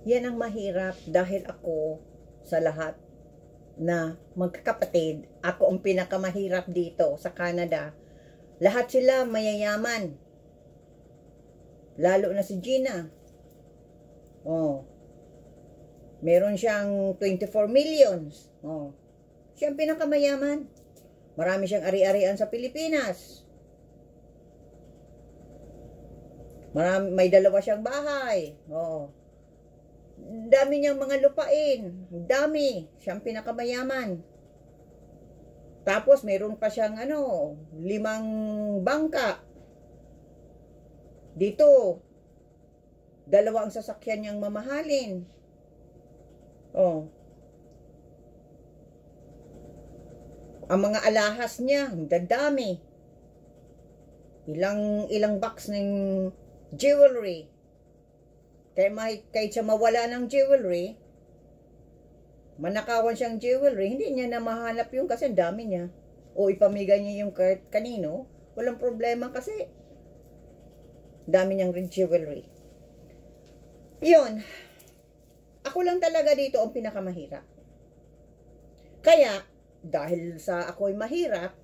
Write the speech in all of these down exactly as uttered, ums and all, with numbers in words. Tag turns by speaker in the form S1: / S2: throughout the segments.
S1: Yan ang mahirap dahil ako sa lahat na magkakapatid, ako ang pinakamahirap dito sa Canada. Lahat sila mayayaman. Lalo na si Gina. Oh. Meron siyang twenty-four millions. Oh. Siya ang pinakamayaman. Marami siyang ari-arian sa Pilipinas. Marami, may dalawa siyang bahay. Oh. Dami niyang mga lupain. Dami. Siya ang pinakamayaman. Tapos, meron pa siyang ano, limang bangka. Dito, dalawa ang sasakyan niyang mamahalin. Oh. Ang mga alahas niya, dadami. Ilang, ilang box ng jewelry. Kaya may, kahit siya mawala ng jewelry, manakawan siyang jewelry, hindi niya na mahanap yung kasi dami niya. O ipamigay niya yung card kanino, walang problema kasi dami niyang jewelry. Yun. Ako lang talaga dito ang pinakamahirap. Kaya, dahil sa ako'y mahirap,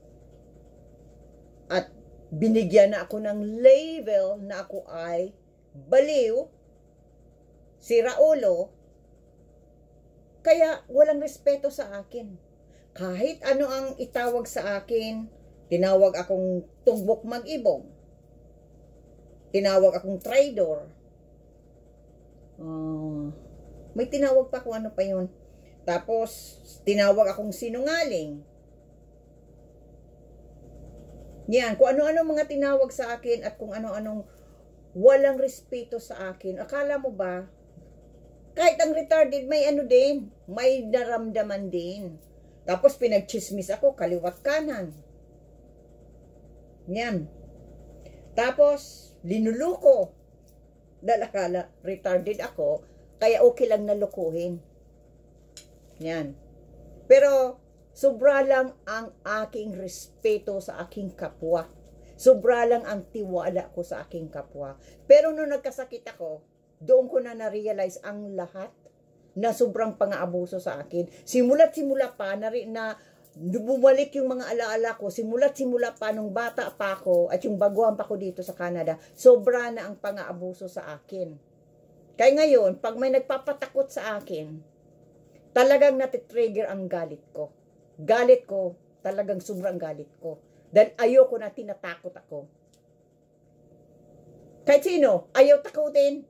S1: at binigyan na ako ng label na ako ay baliw, sira ulo, kaya walang respeto sa akin. Kahit ano ang itawag sa akin, tinawag akong tumbok mag-ibog, tinawag akong traitor, uh, may tinawag pa kung ano pa yun. Tapos, tinawag akong sinungaling. Yan, kung ano-ano mga tinawag sa akin at kung ano-anong walang respeto sa akin. Akala mo ba, kahit ang retarded may ano din, may naramdaman din. Tapos pinagchismis ako, kaliwat kanan. Yan. Tapos, linuluko. Dahil akala, retarded ako, kaya okay lang nalukuhin. Yan. Pero, sobra lang ang aking respeto sa aking kapwa. Sobra lang ang tiwala ko sa aking kapwa. Pero nung nagkasakit ako, doon ko na na-realize ang lahat na sobrang pang-aabuso sa akin. Simula't simula pa, na, na bumalik yung mga alaala ko, simula't simula pa nung bata pa ako, at yung baguhan pa ko dito sa Canada, sobra na ang pang-aabuso sa akin. Kaya ngayon, pag may nagpapatakot sa akin, talagang natitrigger ang galit ko. Galit ko, talagang sobrang galit ko. Dahil ayoko na tinatakot ako. Kahit sino, ayaw takutin.